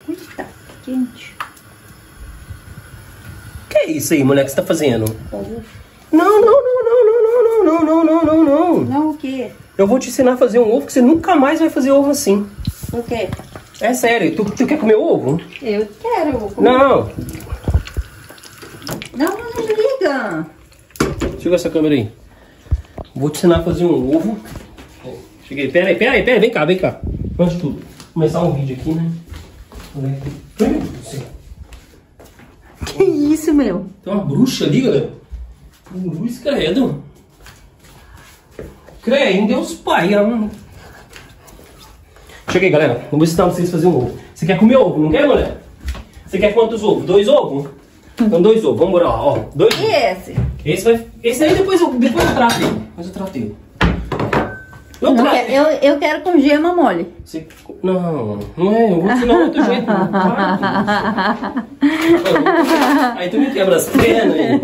Eita, quente. Que é isso aí, mulher, que você tá fazendo? Ovo. Não. Não, o quê? Eu vou te ensinar a fazer um ovo que você nunca mais vai fazer ovo assim. O quê? É sério, tu quer comer ovo? Eu quero, eu vou comer. Não. Não liga. Chega essa câmera aí. Vou te ensinar a fazer um ovo. Cheguei, pera aí, vem cá. Antes de tudo, começar um vídeo aqui, né? Meu Deus do céu. Que isso, meu? Tem uma bruxa ali, galera. Luz, credo. Creio em Deus Pai. Cheguei, galera. Vou ensinar vocês a fazer um ovo. Você quer comer ovo, não quer, mulher? Você quer quantos ovos? 2 ovos? Então 2 ovos. Vamos embora lá, ó. 2 ovos. E esse? Esse aí depois eu trato ele. Depois eu trato ele. Eu quero com gema mole. Não é. Eu vou ensinar outro jeito. Aí tu me quebra as pernas aí.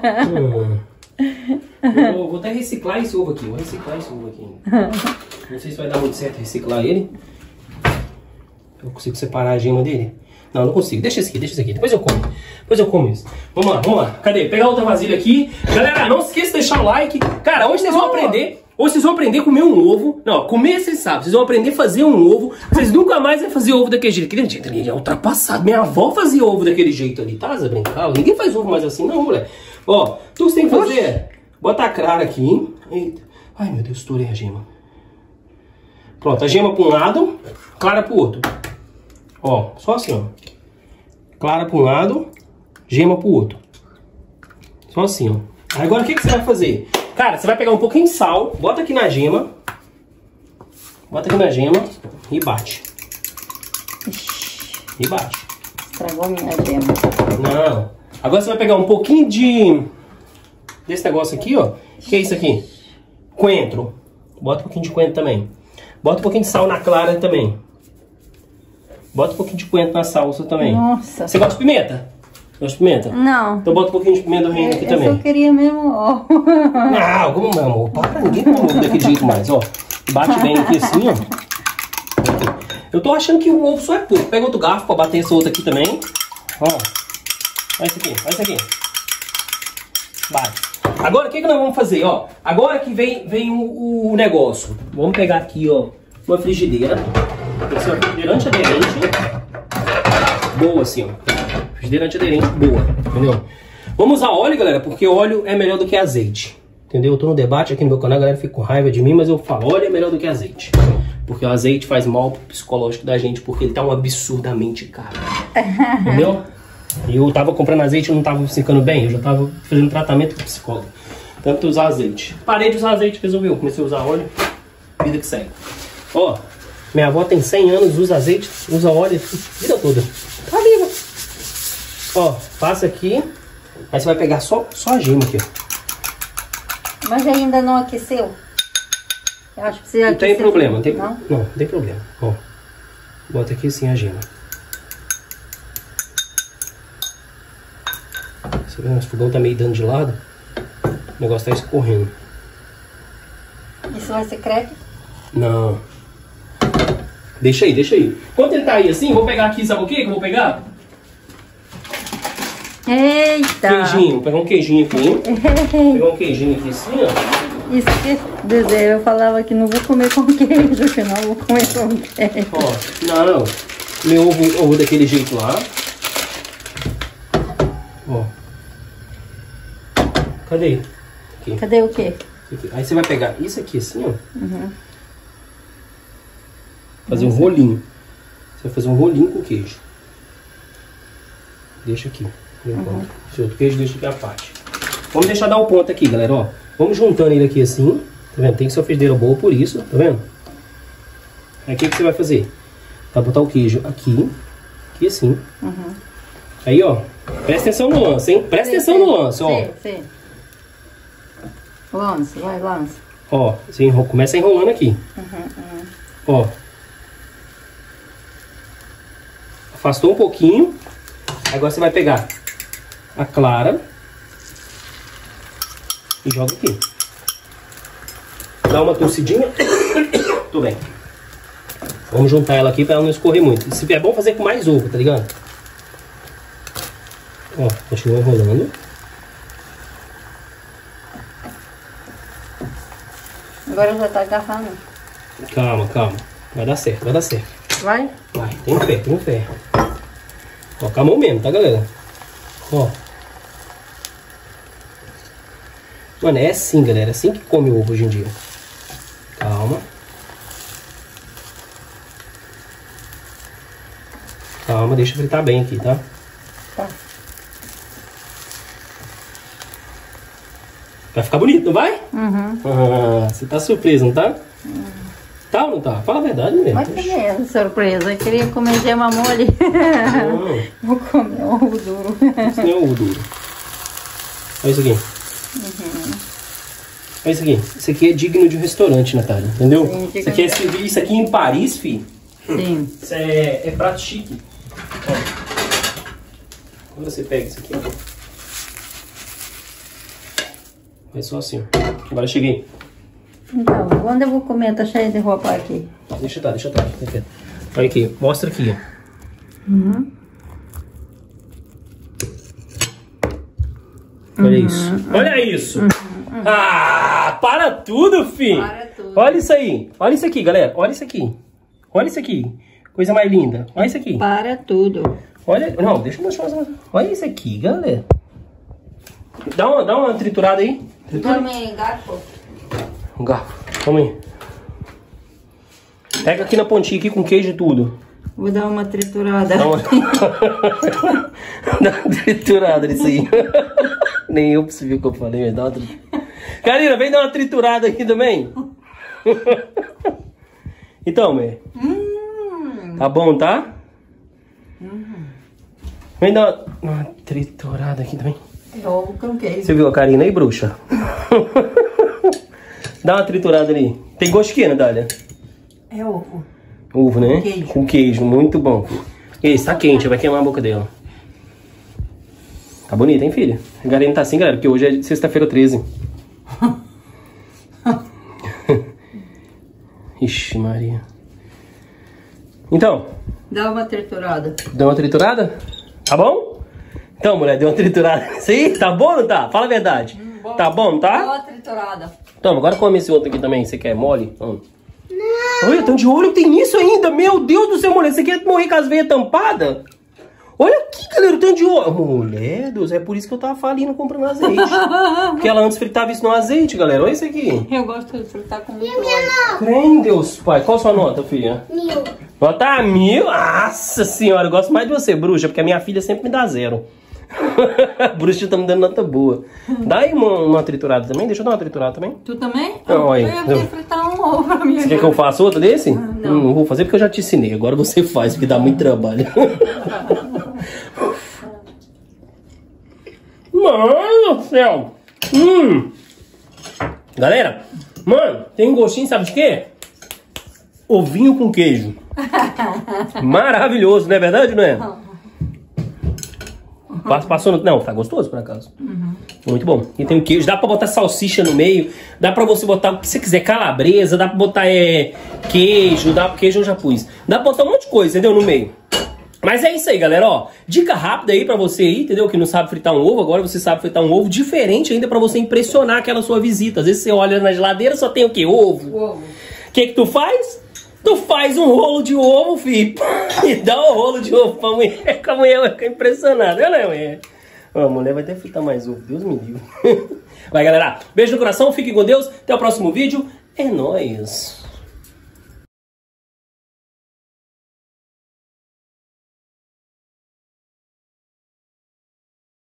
Eu vou até reciclar esse ovo aqui. Não sei se vai dar muito certo reciclar ele. Eu consigo separar a gema dele? Não consigo. Deixa esse aqui. Depois eu como isso. Vamos lá. Cadê? Pegar outra vasilha aqui. Galera, não se esqueça de deixar o like. Cara, hoje vocês vão aprender. Ou vocês vão aprender a comer um ovo. Não, comer vocês sabem. Vocês vão aprender a fazer um ovo. Vocês nunca mais vão fazer ovo daquele jeito. Aquele jeito ali é ultrapassado. Minha avó fazia ovo daquele jeito ali. Tá, Zé Brincar? Ninguém faz ovo mais assim, não, mulher. Ó, tudo que você tem que fazer é bota a clara aqui. Eita. Ai, meu Deus, estourei a gema. Pronto, a gema para um lado, clara para o outro. Ó, só assim, ó. Clara para um lado, gema para o outro. Só assim, ó. Agora o que você vai fazer? Cara, você vai pegar um pouquinho de sal, bota aqui na gema. Bota aqui na gema e bate. E bate. Estragou a minha gema. Não. Agora você vai pegar um pouquinho desse negócio aqui, ó. Que é isso aqui? Coentro. Bota um pouquinho de coentro também. Bota um pouquinho de sal na clara também. Bota um pouquinho de coentro na salsa também. Nossa. Você gosta de pimenta? Gosta de pimenta? Não. Então bota um pouquinho de pimenta do reino aqui também. Eu só queria mesmo, ó. Não, como meu amor? Para, ninguém come ovo daquele jeito mais, ó. Bate bem aqui assim, ó. Eu tô achando que o ovo só é pouco. Pega outro garfo pra bater esse outro aqui também. Ó. Olha isso aqui. Bate. Agora o que nós vamos fazer, ó? Agora que vem o negócio. Vamos pegar aqui, ó, uma frigideira. Tem que ser uma frigideira antiaderente. Boa assim, ó. Frigideira antiaderente boa, entendeu? Vamos usar óleo, galera, porque óleo é melhor do que azeite. Entendeu? Eu tô no debate aqui no meu canal, a galera fica com raiva de mim, mas eu falo, óleo é melhor do que azeite. Porque o azeite faz mal pro psicológico da gente, porque ele tá um absurdamente caro. Entendeu? E eu tava comprando azeite e não tava ficando bem, eu já tava fazendo tratamento com psicólogo. Tanto usar azeite. Parei de usar azeite, resolveu. Comecei a usar óleo, vida que segue. Ó, minha avó tem 100 anos, usa azeite, usa óleo, vida toda. Tá viva. Ó, passa aqui, aí você vai pegar só a gema aqui, ó. Mas ainda não aqueceu? Eu acho que você não tem problema, não tem problema. Ó, bota aqui assim a gema. Você vê, o fogão tá meio dando de lado. O negócio tá escorrendo. Isso vai ser crepe? Não. Deixa aí. Enquanto ele tá aí assim, vou pegar aqui, sabe o que eu vou pegar? Eita! Queijinho, vou pegar um queijinho aqui. Pegar um queijinho aqui assim, ó. Isso que Dedé, eu falava que não vou comer com queijo, senão eu vou comer com queijo. Ó, não. Meu ovo daquele jeito lá. Ó. Cadê? Aqui. Cadê o quê? Aqui. Aí você vai pegar isso aqui assim, ó. Uhum. Fazer um rolinho. Você vai fazer um rolinho com queijo. Deixa aqui. Esse outro queijo deixa aqui a parte. Vamos deixar dar o ponto aqui, galera, ó. Vamos juntando ele aqui assim. Tá vendo? Tem que ser uma frigideira boa por isso, tá vendo? Aí o que você vai fazer? Vai botar o queijo aqui. Aqui assim. Uhum. Aí, ó. Presta atenção no lance, hein? Presta atenção no lance, ó. Sim. Lance, vai, lance. Ó, você começa enrolando aqui. Ó. Afastou um pouquinho. Agora você vai pegar a clara e joga aqui. Dá uma torcidinha. Tô bem. Vamos juntar ela aqui pra ela não escorrer muito. Isso é bom fazer com mais ovo, tá ligado? Ó, continua enrolando. Agora já tá agarrando. Calma, calma. Vai dar certo, vai dar certo. Vai? Vai, tem fé, tem fé. Ó, com a mão mesmo, tá, galera? Ó. Mano, é assim, galera. É assim que come o ovo hoje em dia. Calma. Calma, deixa eu fritar bem aqui, tá? Tá. Vai ficar bonito, não vai? Uhum. Ah, você tá surpreso, não tá? Tá ou não tá? Fala a verdade mesmo. Mas que é surpresa. Eu queria comer gema mole. Vou comer ovo duro. Isso não é ovo duro. Olha isso aqui. Olha isso aqui. Isso aqui é digno de um restaurante, Natália. Entendeu? Sim, Isso aqui é servir isso aqui em Paris, fi. Sim. Isso é prato chique. Ó. Quando você pega isso aqui, ó. É só assim, ó. Agora eu cheguei. Então, quando eu vou comer? Tá cheio de roupa aqui. Deixa eu estar. Olha aqui, mostra aqui, ó. Uhum. Olha isso. Olha isso. Ah, para tudo, filho. Para tudo. Olha isso aí. Olha isso aqui, galera. Olha isso aqui. Olha isso aqui. Coisa mais linda. Olha isso aqui. Para tudo. Olha. Não, deixa eu mostrar. Olha isso aqui, galera. Dá uma triturada aí. Também, garfo. Um garfo. Toma aí. Pega aqui na pontinha aqui com queijo e tudo. Vou dar uma triturada. Dá uma, dá uma triturada nisso aí. Nem eu percebi o que eu falei, mas dá uma triturada. Karina, vem dar uma triturada aqui também. Então, Mê. Tá bom, tá? Vem dar uma triturada aqui também. Ovo com queijo. Você viu a Karina aí, bruxa? Dá uma triturada ali. Tem gosto de quê, Natália? É ovo. Ovo, né? Queijo. Com queijo, muito bom. Esse tá quente, vai queimar a boca dela. Tá bonita, hein, filha? A Karina tá assim, galera, porque hoje é sexta-feira 13. Ixi, Maria. Então. Dá uma triturada. Deu uma triturada? Tá bom? Então, mulher, deu uma triturada. Isso aí? Tá bom ou não tá? Fala a verdade. Bom. Tá bom, não tá? Dá uma triturada. Toma, agora come esse outro aqui também. Você quer mole? Não. Olha, tão de olho tem nisso ainda. Meu Deus do céu, mulher. Você quer morrer com as veias tampadas? Olha aqui, galera, o tanto de olho. Mulher, Deus, é por isso que eu tava falindo comprando azeite. Porque ela antes fritava isso no azeite, galera. Olha isso aqui. Eu gosto de fritar com muito óleo. Crê, Deus, pai. Qual a sua nota, filha? 1000. Nota 1000? Nossa senhora, eu gosto mais de você, bruxa, porque a minha filha sempre me dá 0. A bruxa tá me dando nota boa. Dá aí uma triturada também? Deixa eu dar uma triturada também. Tu também? Não, aí. Eu ia fritar um ovo pra mim. Você quer que eu faça outro desse? Não. Não vou fazer porque eu já te ensinei. Agora você faz, porque dá muito trabalho. Mano do céu! Galera, mano, tem um gostinho, sabe de quê? Ovinho com queijo. Maravilhoso, não é verdade, não é? Passou no... Não, tá gostoso por acaso. Muito bom. E tem um queijo, dá pra botar salsicha no meio, dá pra você botar o que você quiser, calabresa, dá pra botar queijo, queijo eu já pus. Dá pra botar um monte de coisa, entendeu? No meio. Mas é isso aí, galera, ó. Dica rápida aí pra você aí, entendeu? Que não sabe fritar um ovo, agora você sabe fritar um ovo diferente ainda pra você impressionar aquela sua visita. Às vezes você olha na geladeira, só tem o quê? Ovo. Ovo. O que tu faz? Tu faz um rolo de ovo, filho, e dá um rolo de ovo pra mulher, que a mulher vai ficar impressionada, né, mulher? A mulher vai até fritar mais ovo, Deus me livre. Vai, galera, beijo no coração, fiquem com Deus, até o próximo vídeo, é nóis.